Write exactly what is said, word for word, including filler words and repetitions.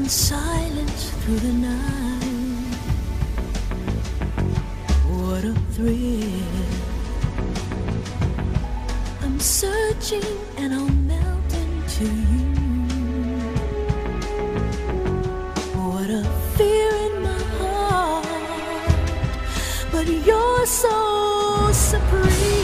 in silence through the night. What a thrill. I'm searching and I'll melt into you. What a fear in my heart, but you're so supreme.